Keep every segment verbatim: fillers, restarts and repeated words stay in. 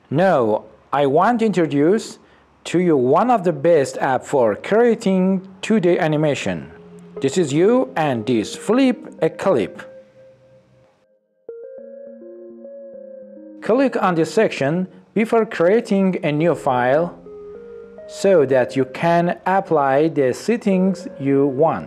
Now, I want to introduce to you one of the best apps for creating two D animation. This is you and this flip a clip. Click on this section before creating a new file so that you can apply the settings you want.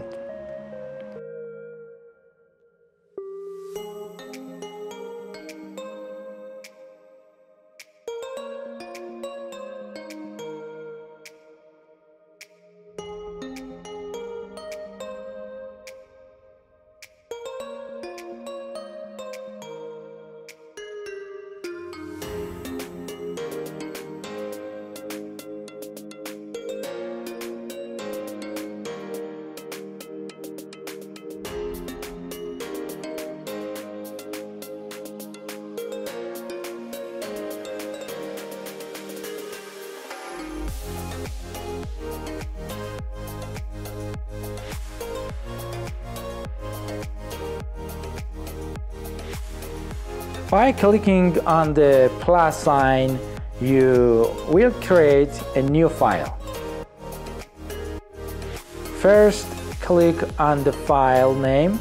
By clicking on the plus sign, you will create a new file. First, click on the file name.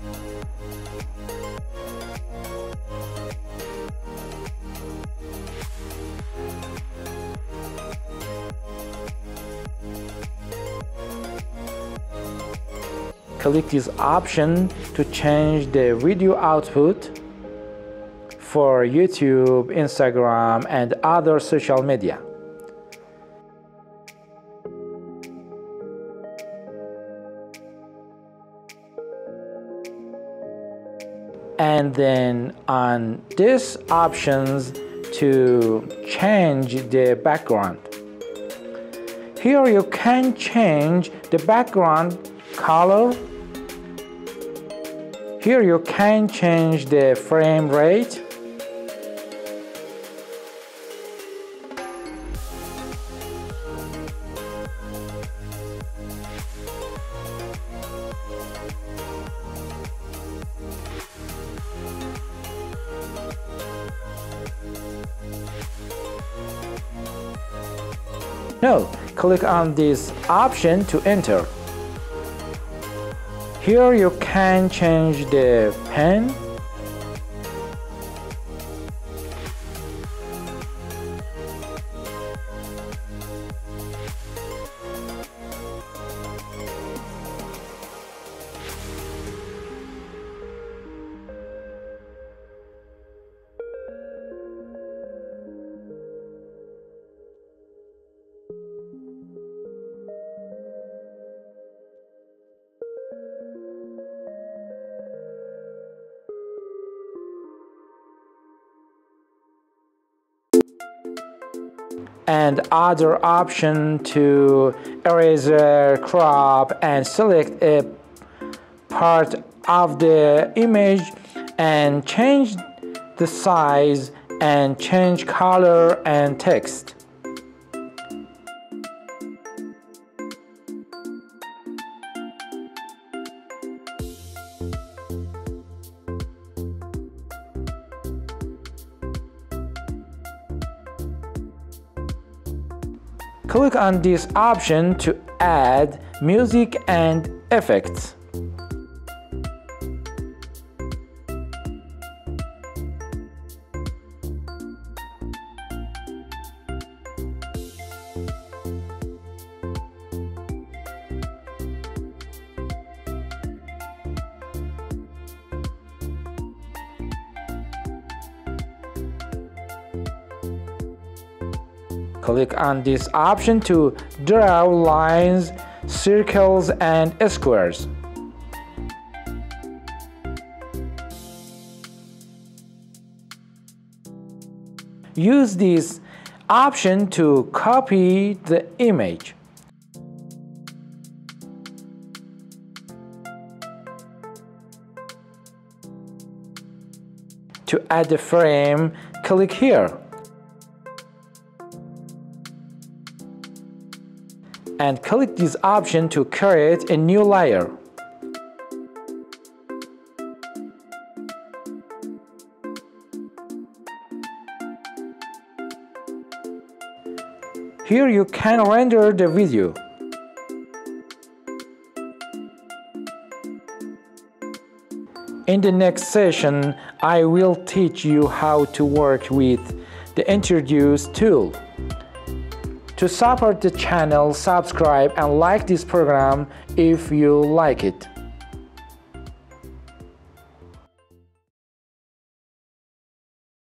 Click this option to change the video output for YouTube, Instagram, and other social media. And then on these options to change the background. Here you can change the background color. Here you can change the frame rate. No, click on this option to enter. Here you can change the pen. And other option to erase, crop, and select a part of the image and change the size and change color and text. Click on this option to add music and effects. Click on this option to draw lines, circles, and squares. Use this option to copy the image. To add the frame, click here. And click this option to create a new layer. Here you can render the video. In the next session, I will teach you how to work with the Introduce tool. To support the channel, subscribe and like this program if you like it.